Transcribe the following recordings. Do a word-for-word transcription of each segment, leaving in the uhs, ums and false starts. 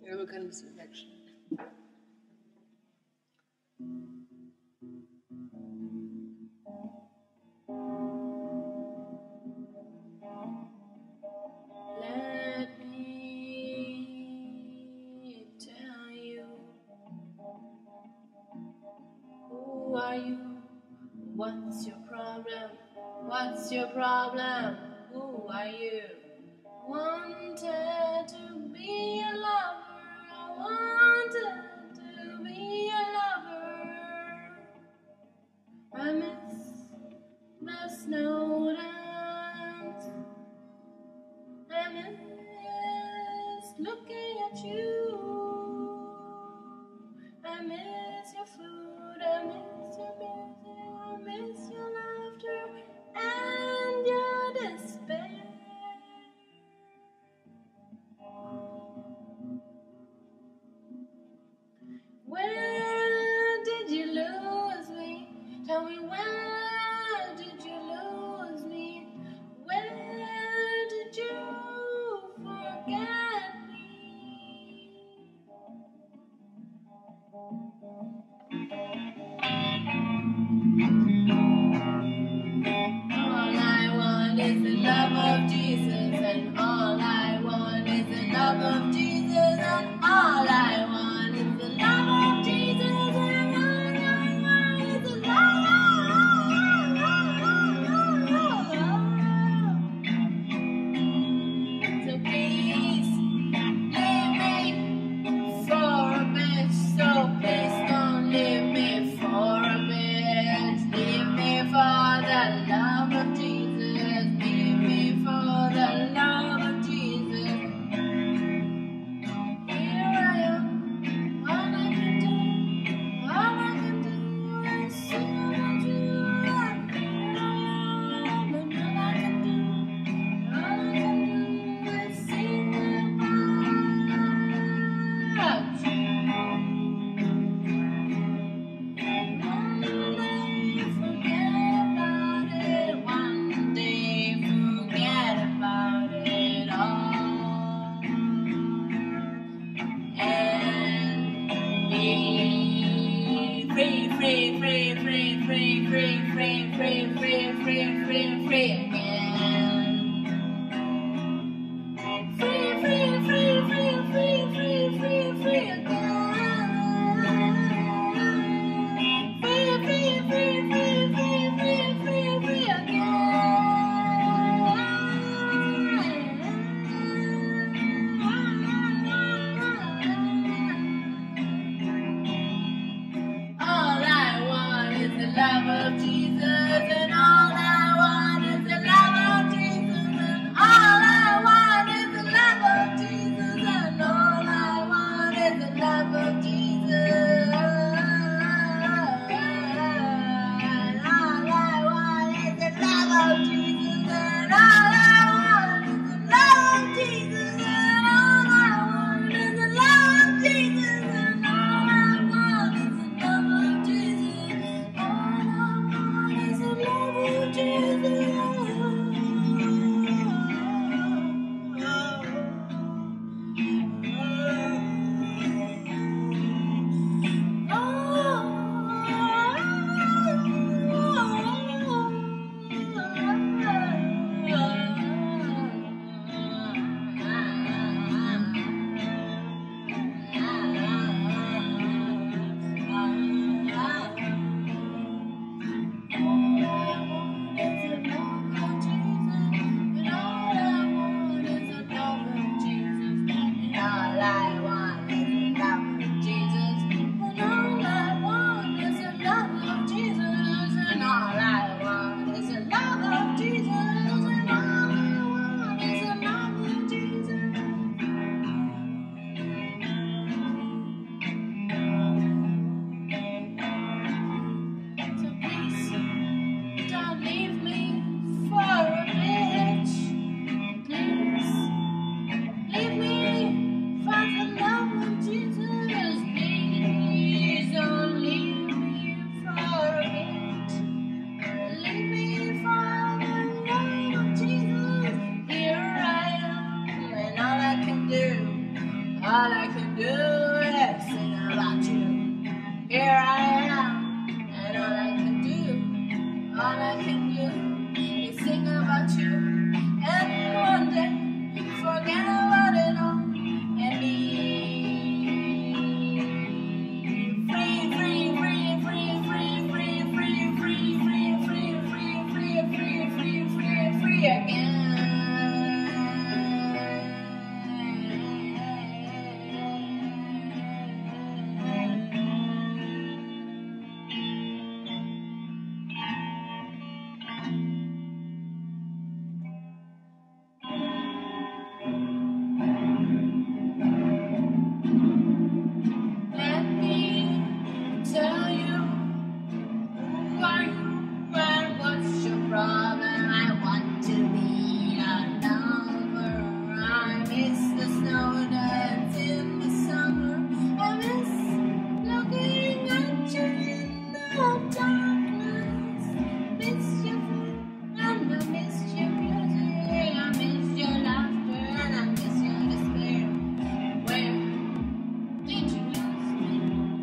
Ja, wir können ein bisschen wegschauen. Let me tell you, who are you? What's your problem? What's your problem? Who are you? Wanted to be a lover. I wanted to be a lover. I miss the snow dance. I miss looking at you. I miss your food. I miss your music. I miss your laughter and your despair. Where did you lose me? Tell me, where did you lose me? Where did you forget me? All I want is the love of Jesus, and all I want is the love of Jesus, and all I want is the love of Jesus, and all I want is the love. So please leave me for a bit. So please don't leave me for a bit. Leave me for the love of Jesus. Leave me for the love of Jesus. All I can do is sing about you. Here I am, and all I can do, all I can do is sing about you. And one day, forget about it all and be free, free, free, free, free, free, free, free, free, free, free, free, free, free, free, free again. Tell you who are you and what's your problem? I want to be a lover. I miss the snow dance in the summer. I miss looking at you in the darkness. Miss your food and I miss your music. I miss your laughter and I miss your despair. Where did you lose me?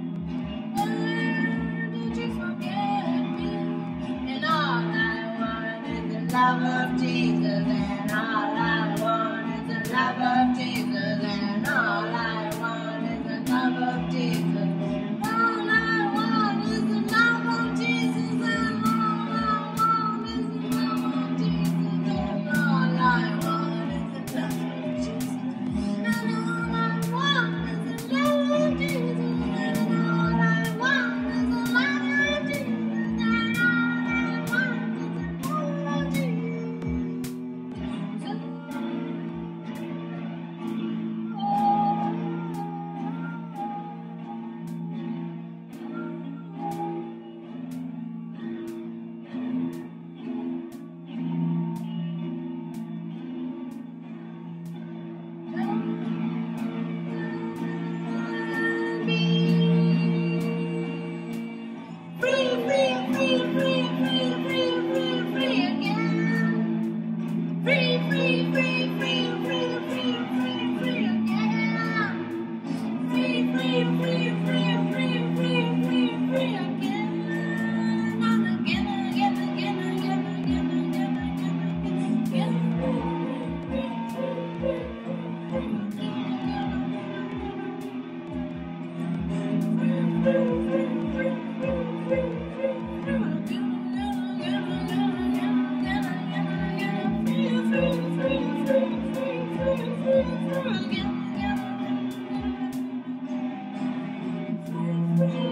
Love of Jesus, and all I want is the love of Jesus, and all I want is the love of Jesus. All I want is the love of Jesus, and all I want is the love of Jesus, and all I want is the love of Jesus, and all I want is the love of Jesus, and all I want is the love of Jesus, and all I want is the love of Jesus. Again.